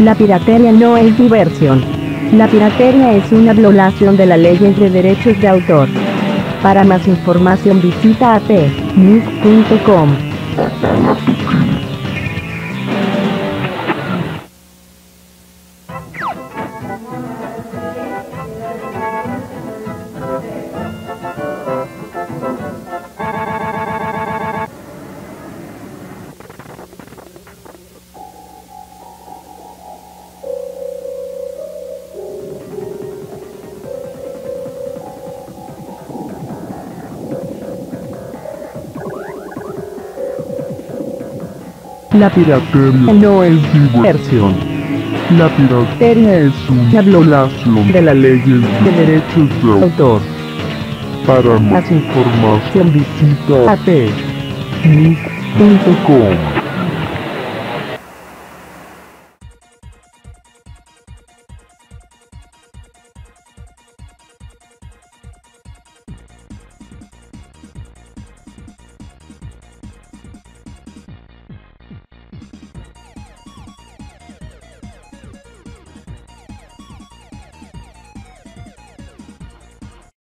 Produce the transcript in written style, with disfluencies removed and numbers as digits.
La piratería no es diversión. La piratería es una violación de la ley de derechos de autor. Para más información visita apnic.com. La piratería no es diversión. La piratería es una violación de la ley de derechos de autor. Para más información visita apnic.com.